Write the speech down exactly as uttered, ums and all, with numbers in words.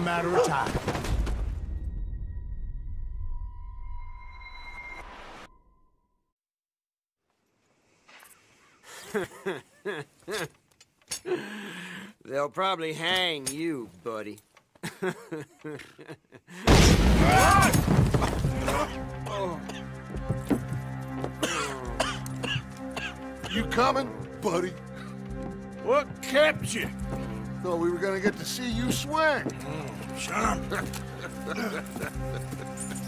matter of time. They'll probably hang you, buddy. You coming, buddy? What kept you? Thought we were gonna get to see you swing. Son.